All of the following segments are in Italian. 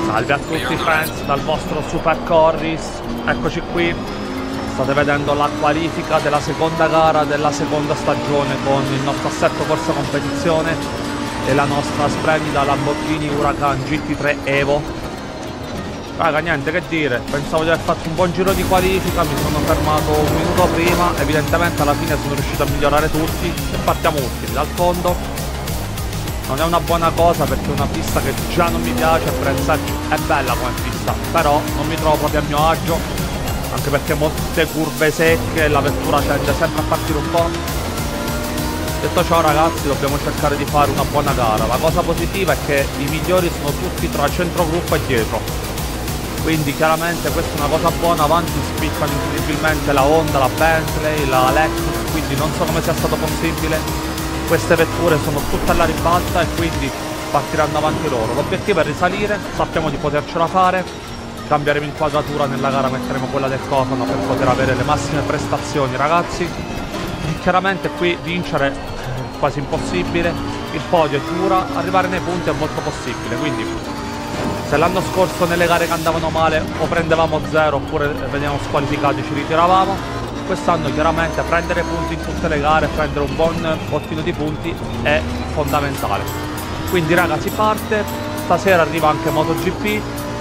Salve a tutti friends dal vostro Super Corris. Eccoci qui. State vedendo la qualifica della seconda gara della seconda stagione con il nostro assetto corsa competizione e la nostra splendida Lamborghini Huracan GT3 Evo. Raga, niente che dire, pensavo di aver fatto un buon giro di qualifica, mi sono fermato un minuto prima, evidentemente alla fine sono riuscito a migliorare tutti e partiamo ultimi dal fondo. Non è una buona cosa perché è una pista che già non mi piace, è bella come pista, però non mi trovo proprio a mio agio, anche perché molte curve secche e la vettura tende sempre a partire un po'. Detto ciò ragazzi, dobbiamo cercare di fare una buona gara. La cosa positiva è che i migliori sono tutti tra centrogruppo e dietro, quindi chiaramente questa è una cosa buona. Avanti spiccano incredibilmente la Honda, la Bentley, la Lexus, quindi non so come sia stato possibile. Queste vetture sono tutte alla ribalta e quindi partiranno avanti loro. L'obiettivo è risalire, sappiamo di potercela fare. Cambieremo inquadratura nella gara, metteremo quella del cofano per poter avere le massime prestazioni ragazzi. E chiaramente qui vincere è quasi impossibile, il podio è dura, arrivare nei punti è molto possibile, quindi se l'anno scorso nelle gare che andavano male o prendevamo 0 oppure venivamo squalificati ci ritiravamo, quest'anno chiaramente prendere punti in tutte le gare, prendere un buon bottino di punti è fondamentale. Quindi raga, si parte, stasera arriva anche MotoGP,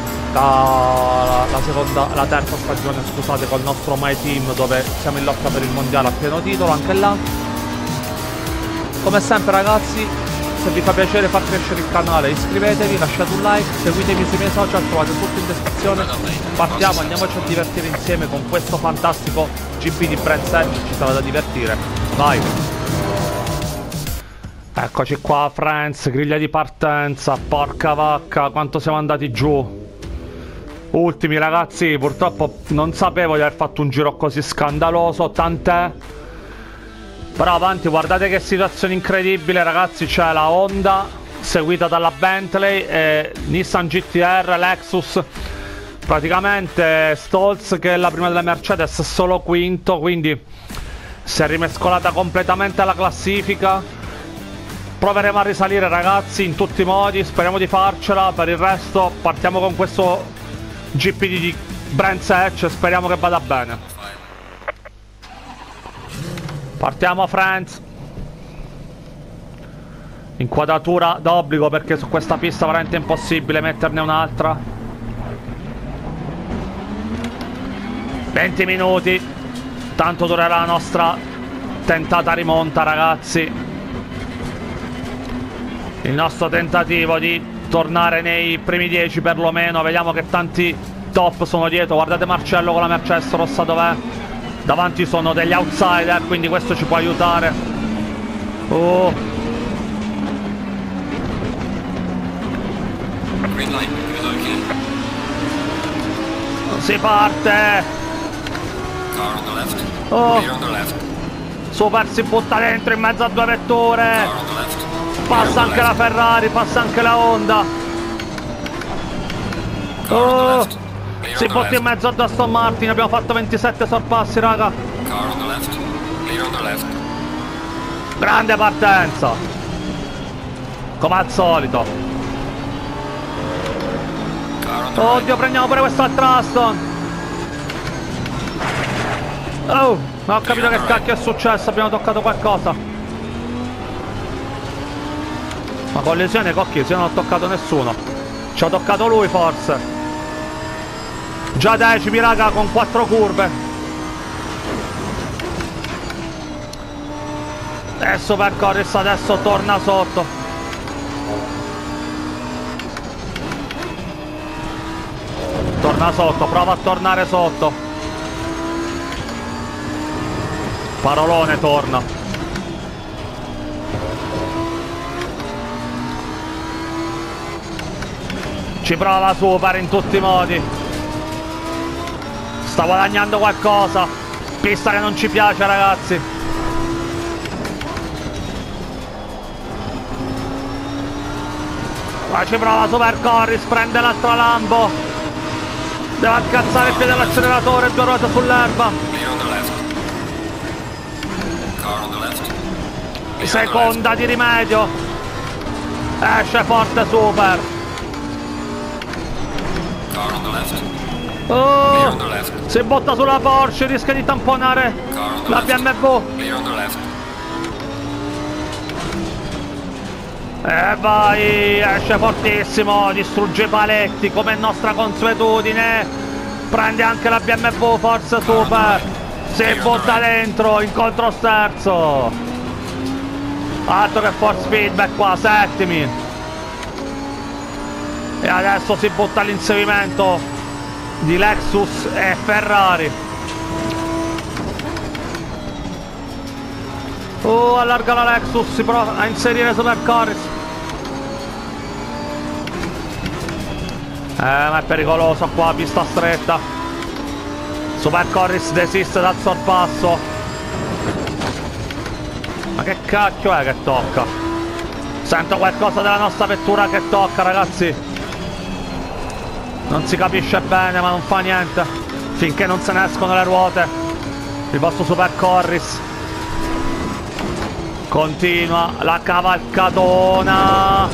la terza stagione scusate, col nostro My Team, dove siamo in lotta per il mondiale a pieno titolo anche là. Come sempre ragazzi, se vi fa piacere far crescere il canale iscrivetevi, lasciate un like, seguitemi sui miei social, trovate tutto in descrizione. Partiamo, andiamoci a divertire insieme con questo fantastico GP di Brands Hatch, ci sarà da divertire, vai! Eccoci qua friends, griglia di partenza, porca vacca quanto siamo andati giù. Ultimi ragazzi, purtroppo non sapevo di aver fatto un giro così scandaloso, tant'è. Però avanti, guardate che situazione incredibile ragazzi, c'è la Honda seguita dalla Bentley e Nissan GT-R, Lexus. Praticamente Stolz, che è la prima della Mercedes, è solo quinto, quindi si è rimescolata completamente la classifica. Proveremo a risalire ragazzi in tutti i modi, speriamo di farcela. Per il resto partiamo con questo GP di Brands Hatch e speriamo che vada bene. Partiamo friends. Inquadratura d'obbligo perché su questa pista è veramente impossibile metterne un'altra. 20 minuti, tanto durerà la nostra tentata rimonta ragazzi, il nostro tentativo di tornare nei primi 10 perlomeno. Vediamo che tanti top sono dietro, guardate Marcello con la Mercedes rossa dov'è, davanti sono degli outsider, quindi questo ci può aiutare. Oh, non si parte. Oh, Super si butta dentro in mezzo a due vetture. Passa anche la Ferrari, passa anche la Honda. Oh, si butta in mezzo a Aston Martin. Abbiamo fatto 27 sorpassi raga. Grande partenza, come al solito. Oddio, prendiamo pure quest'altra Aston. Oh, non ho capito che cacchio è successo, abbiamo toccato qualcosa. Ma collisione cocchi, se io non ho toccato nessuno. Ci ha toccato lui forse. Già decimi raga con 4 curve. Adesso per Corris adesso torna sotto. Torna sotto, prova a tornare sotto. Parolone torna. Ci prova Super in tutti i modi. Sta guadagnando qualcosa. Pista che non ci piace ragazzi. Qua ci prova Super Corris, prende l'altra Lambo. Deve accazzare il piede dell'acceleratore, 2 ruote sull'erba. Seconda di rimedio. Esce forte Super. Oh, si botta sulla Porsche, rischia di tamponare la BMW. E vai, esce fortissimo, distrugge i paletti come è nostra consuetudine. Prende anche la BMW Forza Super. Si butta dentro in controsterzo. Altro che force feedback qua, settimi. E adesso si butta all'inseguimento di Lexus e Ferrari. Oh, allarga la Lexus, si prova a inserire Super Corris. Ma è pericoloso qua, pista stretta. Super Corris desiste dal sorpasso. Ma che cacchio è che tocca? Sento qualcosa della nostra vettura che tocca, ragazzi. Non si capisce bene, ma non fa niente. Finché non se ne escono le ruote. Il vostro Super Corris continua la cavalcatona.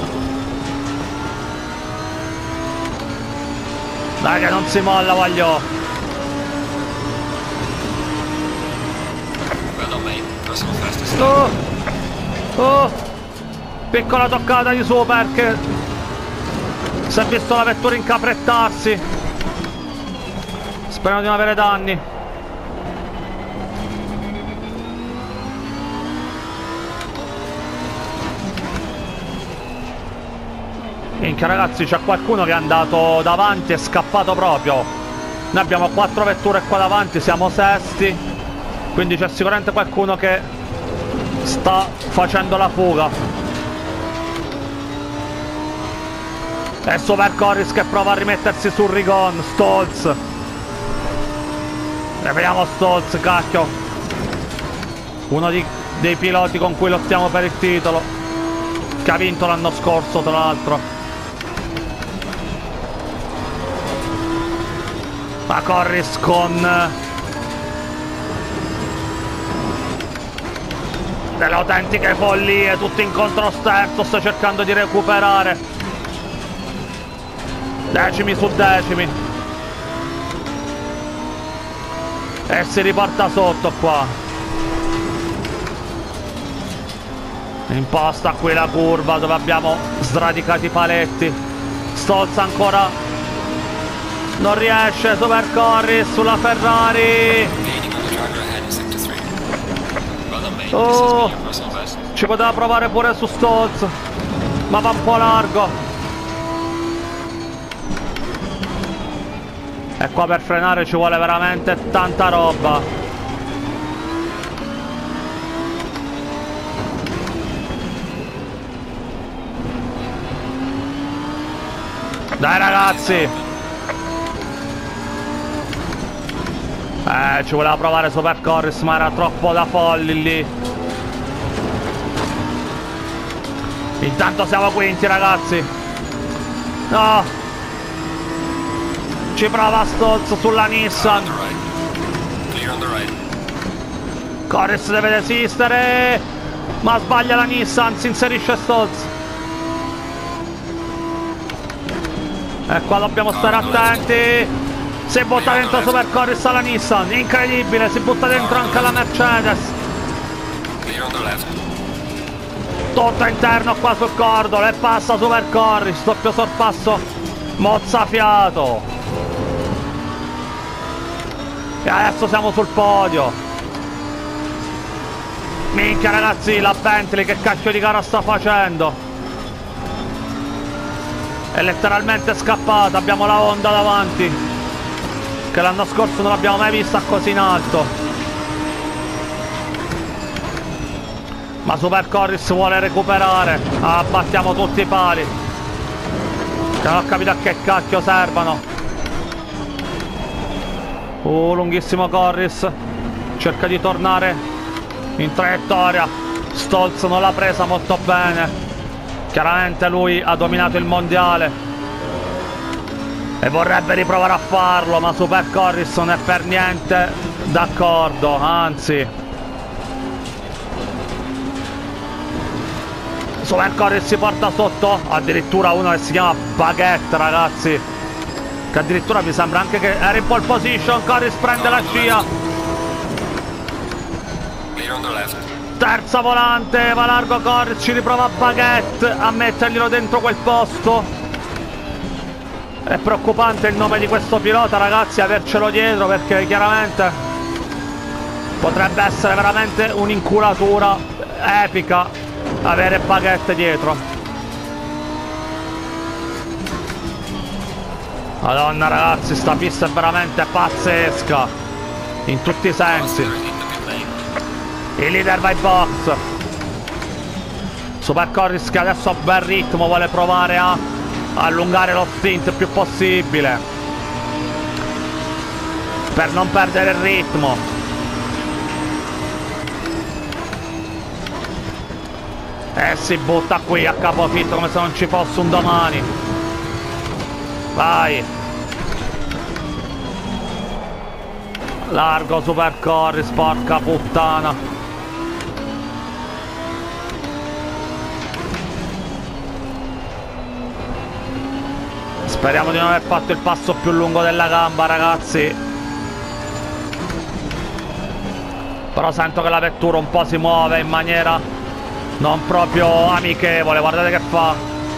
Dai che non si molla, voglio. Oh, oh, piccola toccata di Super che si è visto la vettura incaprettarsi. Spero di non avere danni. Minchia ragazzi, c'è qualcuno che è andato davanti e è scappato proprio. Noi abbiamo 4 vetture qua davanti, siamo sesti. Quindi c'è sicuramente qualcuno che sta facendo la fuga. E Super Corris che prova a rimettersi sul rigon. Stolz. E vediamo Stolz, cacchio. Uno dei piloti con cui lottiamo per il titolo, che ha vinto l'anno scorso tra l'altro. Ma Corris con delle autentiche follie, tutto in controsterzo, sto cercando di recuperare. Decimi su decimi. E si riporta sotto qua. Imposta qui la curva dove abbiamo sradicato i paletti. Stolz ancora non riesce. Super Corris sulla Ferrari. Oh, ci poteva provare pure su Stolz, ma va un po' largo. E qua per frenare ci vuole veramente tanta roba. Dai ragazzi. Ci voleva provare Super Corris, ma era troppo da folli lì. Intanto siamo quinti ragazzi. No, ci prova Stolz sulla Nissan. Corris deve desistere, ma sbaglia la Nissan, si inserisce Stolz. E qua dobbiamo stare attenti. Si butta dentro Super Corris alla Nissan, incredibile, si butta dentro anche la Mercedes. Tutto interno qua sul cordolo e passa Super Corris, doppio sorpasso mozzafiato. E adesso siamo sul podio. Minchia ragazzi, la Bentley che cacchio di gara sta facendo? È letteralmente scappata, abbiamo la Honda davanti, che l'anno scorso non l'abbiamo mai vista così in alto. Ma Super Corris vuole recuperare. Abbattiamo tutti i pali, che non ho capito a che cacchio servano. Lunghissimo Corris. Cerca di tornare in traiettoria. Stolz non l'ha presa molto bene. Chiaramente lui ha dominato il mondiale e vorrebbe riprovare a farlo, ma Super Corris non è per niente d'accordo, anzi. Super Corris si porta sotto addirittura uno che si chiama Baguette, ragazzi. Che addirittura mi sembra anche che era in pole position. Corris prende la scia. Terza volante, va largo Corris, ci riprova Baguette a metterglielo dentro quel posto. È preoccupante il nome di questo pilota, ragazzi, avercelo dietro, perché chiaramente potrebbe essere veramente un'inculatura epica avere Baguette dietro. Madonna ragazzi, sta pista è veramente pazzesca in tutti i sensi. Il leader va in box. Super Corris che adesso ha bel ritmo, vuole provare a allungare lo stint il più possibile per non perdere il ritmo. E si butta qui a capofitto come se non ci fosse un domani. Vai. Largo Super Corris, porca puttana. Speriamo di non aver fatto il passo più lungo della gamba, ragazzi. Però sento che la vettura un po' si muove in maniera non proprio amichevole. Guardate che fa.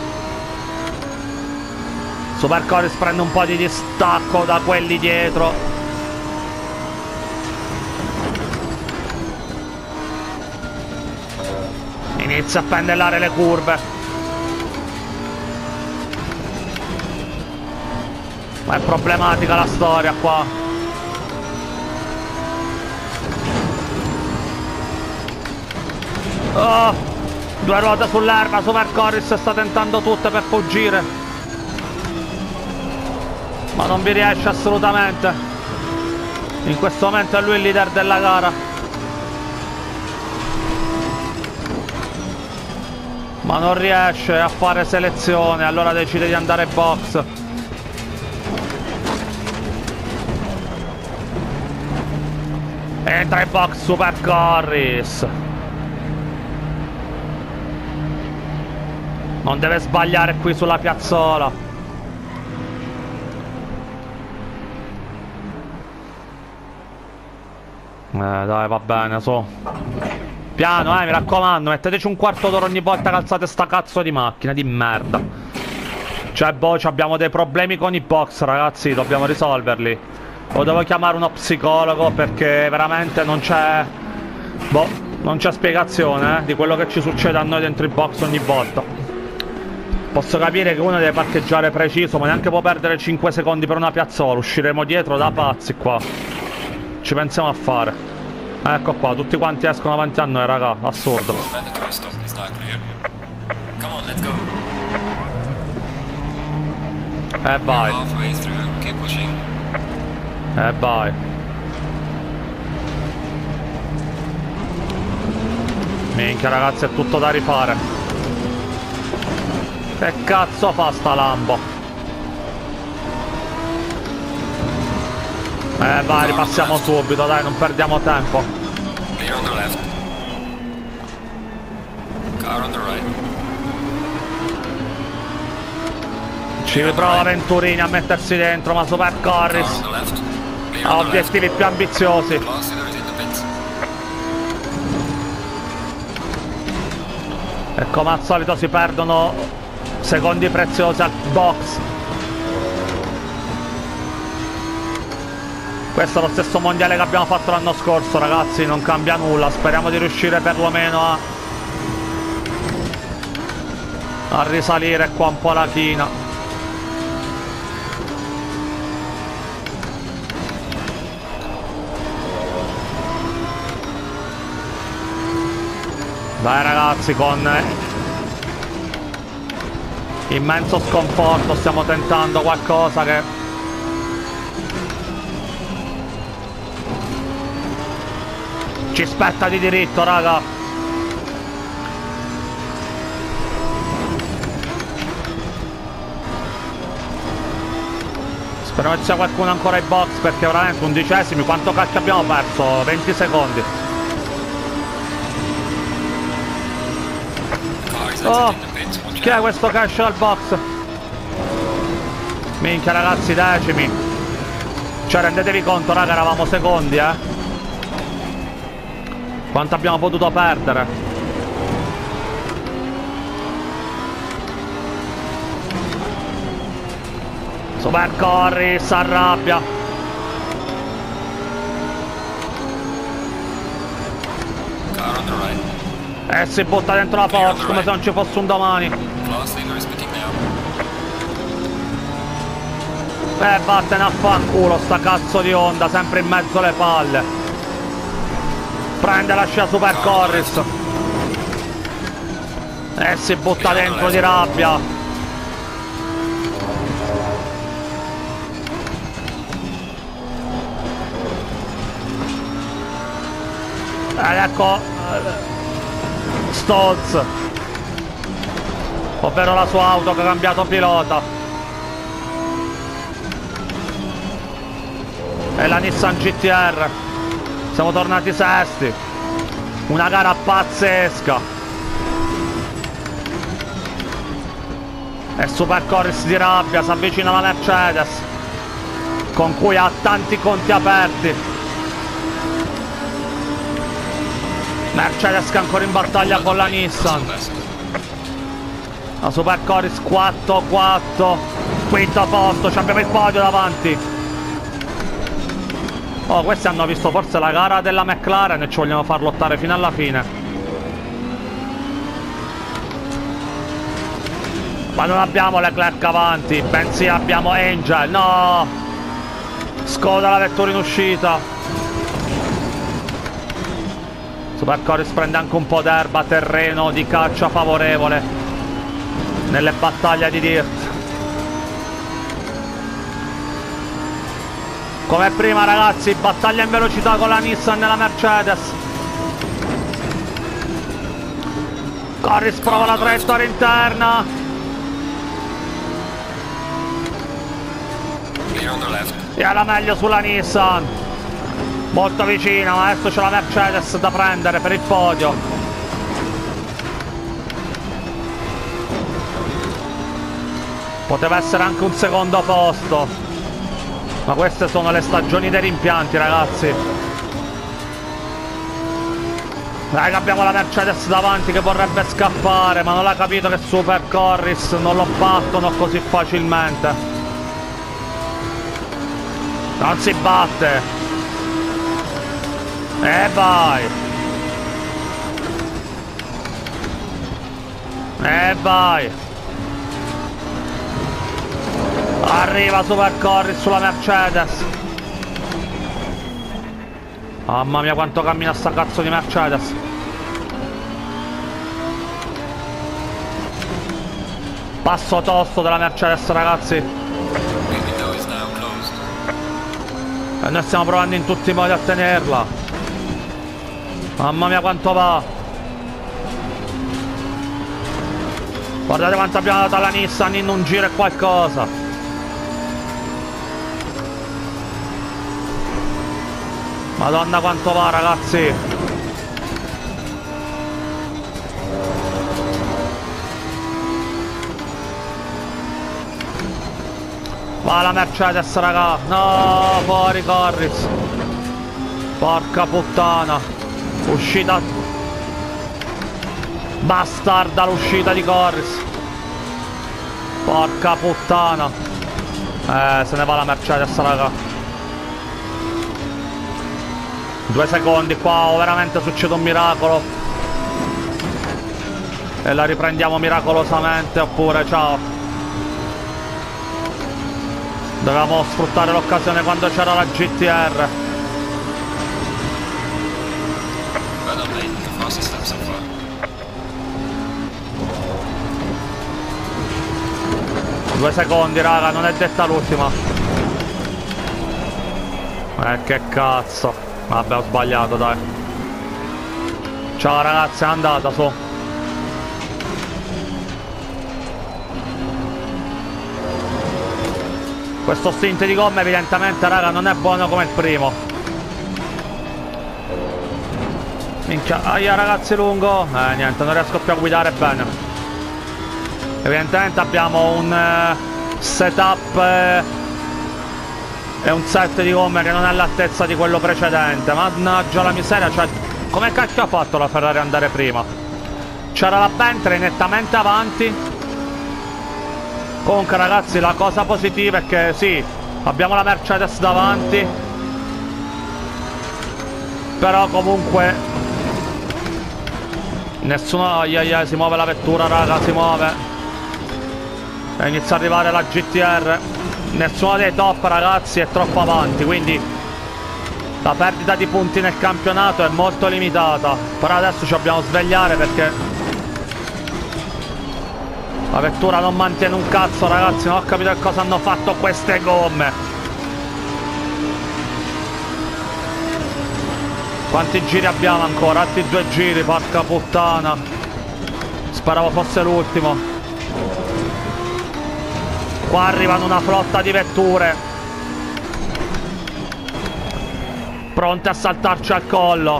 Super Corris prende un po' di distacco da quelli dietro. Inizia a pendellare le curve. Ma è problematica la storia qua. Oh, due ruote sull'erba. Super Corris sta tentando tutte per fuggire, ma non vi riesce assolutamente. In questo momento è lui il leader della gara, ma non riesce a fare selezione. Allora decide di andare in box. Entra in box Super Corris. Non deve sbagliare qui sulla piazzola. Dai, va bene, su. Piano, mi raccomando, metteteci un quarto d'ora ogni volta che alzate sta cazzo di macchina di merda. Cioè, boh, abbiamo dei problemi con i box, ragazzi, dobbiamo risolverli. O devo chiamare uno psicologo, perché veramente non c'è... boh, non c'è spiegazione, di quello che ci succede a noi dentro i box ogni volta. Posso capire che uno deve parcheggiare preciso, ma neanche può perdere 5 secondi per una piazzola. Usciremo dietro da pazzi qua. Ci pensiamo a fare. Ecco qua, tutti quanti escono avanti a noi, raga. Assurdo. E vai. E vai. Minchia ragazzi, è tutto da rifare. Che cazzo fa sta Lambo? Vai, ripassiamo subito, dai, non perdiamo tempo. Ci riprova Venturini a mettersi dentro, ma Super Corris ha obiettivi più ambiziosi. E come al solito si perdono secondi preziosi al box. Questo è lo stesso mondiale che abbiamo fatto l'anno scorso, ragazzi, non cambia nulla. Speriamo di riuscire perlomeno a risalire qua un po' la china. Dai ragazzi, con immenso sconforto stiamo tentando qualcosa che... ci spetta di diritto, raga. Speriamo che ci sia qualcuno ancora in box, perché veramente 11esimi, quanto cacchio abbiamo perso? 20 secondi. Oh, chi è questo cash al box? Minchia ragazzi, decimi. Cioè rendetevi conto raga, eravamo secondi quanto abbiamo potuto perdere. Super Corris arrabbia. E si butta dentro la Porsche come se non ci fosse un domani. Vattene a fanculo sta cazzo di Honda, sempre in mezzo alle palle. Prende la scia Super Corris. E si butta dentro di rabbia. Ed ecco Stolz, ovvero la sua auto che ha cambiato pilota. E la Nissan GT-R. Siamo tornati sesti. Una gara pazzesca. E Super Corris di rabbia si avvicina alla Mercedes, con cui ha tanti conti aperti. Mercedes che è ancora in battaglia con la Nissan. La Super Corris 4-4. Quinto posto, ci abbiamo il podio davanti. Oh, questi hanno visto forse la gara della McLaren e ci vogliono far lottare fino alla fine. Ma non abbiamo Leclerc avanti, bensì abbiamo Angel. No! Scoda la vettura in uscita. Super Corris prende anche un po' d'erba, terreno di caccia favorevole nelle battaglie di dirt. Come prima ragazzi, battaglia in velocità con la Nissan e la Mercedes. Corris prova la traiettoria interna. E era meglio sulla Nissan. Molto vicina, ma adesso c'è la Mercedes da prendere per il podio. Poteva essere anche un secondo posto. Ma queste sono le stagioni dei rimpianti, ragazzi. Raga, abbiamo la Mercedes davanti che vorrebbe scappare, ma non ha capito che Super Corris non lo battono così facilmente. Non si batte. E vai. E vai. Arriva Super Corris sulla Mercedes. Mamma mia quanto cammina sta cazzo di Mercedes. Passo tosto della Mercedes ragazzi. E noi stiamo provando in tutti i modi a tenerla. Mamma mia quanto va. Guardate quanto abbiamo dato alla Nissan in un giro e qualcosa. Madonna quanto va ragazzi. Va la Mercedes raga. No, fuori Corris. Porca puttana. Uscita bastarda l'uscita di Corris. Porca puttana. Se ne va la Mercedes raga. 2 secondi qua, o veramente succede un miracolo e la riprendiamo miracolosamente, oppure ciao. Dovevamo sfruttare l'occasione quando c'era la GT-R. Due secondi raga, non è detta l'ultima. Che cazzo. Vabbè, ho sbagliato, dai. Ciao ragazzi, è andata su. Questo stint di gomma evidentemente, raga, non è buono come il primo. Minchia, aia ragazzi, lungo. Niente, non riesco più a guidare bene. Evidentemente abbiamo un setup è un set di gomme che non è all'altezza di quello precedente. Mannaggia la miseria, cioè come cacchio ha fatto la Ferrari ad andare prima? C'era la Bentley nettamente avanti. Comunque ragazzi, la cosa positiva è che sì, abbiamo la Mercedes davanti, però comunque nessuno... si muove la vettura, raga, si muove e inizia ad arrivare la GTR. Nessuno dei top ragazzi è troppo avanti, quindi la perdita di punti nel campionato è molto limitata. Però adesso ci dobbiamo svegliare perché la vettura non mantiene un cazzo, ragazzi. Non ho capito che cosa hanno fatto queste gomme. Quanti giri abbiamo ancora? Altri 2 giri, porca puttana. Speravo fosse l'ultimo. Qua arrivano una flotta di vetture pronte a saltarci al collo.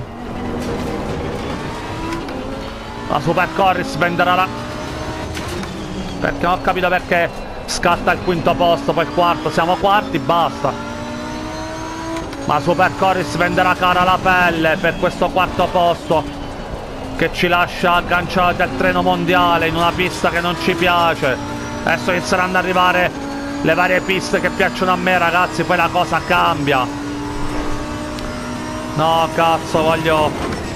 La Supercorris venderà la... perché non ho capito perché scatta il quinto posto, poi il quarto. Siamo quarti, basta. Ma Supercorris venderà cara la pelle per questo quarto posto che ci lascia agganciati al treno mondiale in una pista che non ci piace. Adesso inizieranno ad arrivare le varie piste che piacciono a me, ragazzi, poi la cosa cambia. No, cazzo, voglio...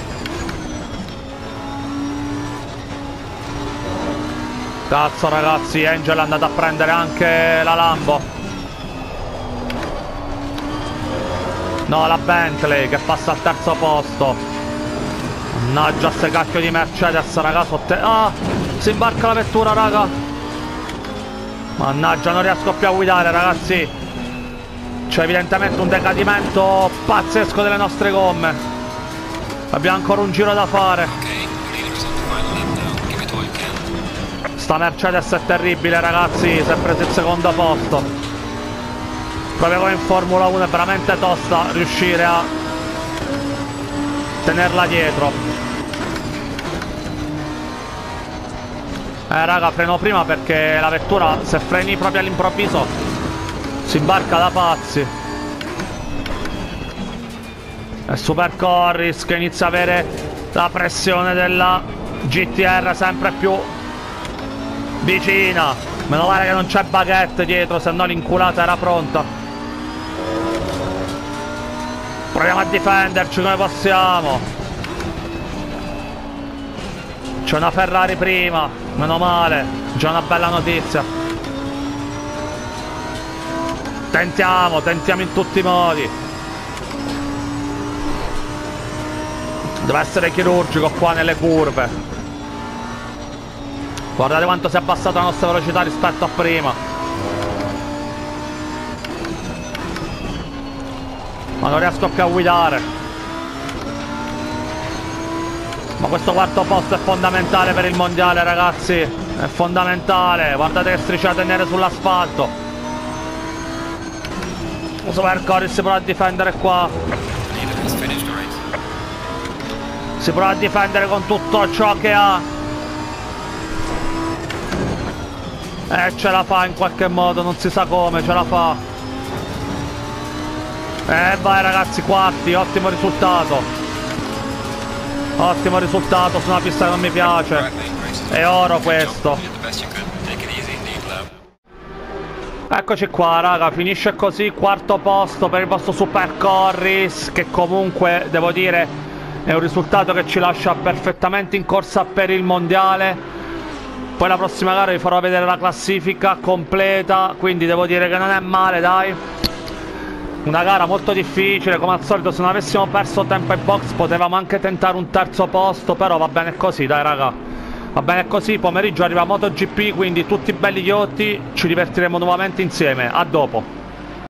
Cazzo, ragazzi, Angel è andato a prendere anche la Lambo. No, la Bentley che passa al terzo posto. Mannaggia ste cacchio di Mercedes, raga, ah, si imbarca la vettura, raga. Mannaggia, non riesco più a guidare, ragazzi. C'è evidentemente un decadimento pazzesco delle nostre gomme. Abbiamo ancora un giro da fare. Sta Mercedes è terribile, ragazzi. Si è preso il secondo posto. Proprio come in Formula 1 è veramente tosta riuscire a tenerla dietro. Raga, freno prima perché la vettura, se freni proprio all'improvviso, si imbarca da pazzi. E Supercorris che inizia a avere la pressione della GTR sempre più vicina. Meno male che non c'è Baguette dietro, se no l'inculata era pronta. Proviamo a difenderci come possiamo. C'è una Ferrari prima, meno male, già una bella notizia. Tentiamo in tutti i modi. Deve essere chirurgico qua nelle curve. Guardate quanto si è abbassata la nostra velocità rispetto a prima. Ma non riesco più a guidare. Ma questo quarto posto è fondamentale per il mondiale, ragazzi. È fondamentale. Guardate che strisciate nere sull'asfalto. Supercorris si prova a difendere qua. Si prova a difendere con tutto ciò che ha. Ce la fa in qualche modo, non si sa come, ce la fa. Vai ragazzi, quarti, ottimo risultato. Ottimo risultato su una pista che non mi piace. È oro questo. Eccoci qua, raga, finisce così, quarto posto per il vostro Supercorris, che comunque, devo dire, è un risultato che ci lascia perfettamente in corsa per il mondiale. Poi la prossima gara vi farò vedere la classifica completa, quindi devo dire che non è male, dai. Una gara molto difficile, come al solito. Se non avessimo perso tempo ai box potevamo anche tentare un terzo posto, però va bene così, dai raga. Va bene così, pomeriggio arriva MotoGP, quindi tutti belli ghiotti, ci divertiremo nuovamente insieme. A dopo.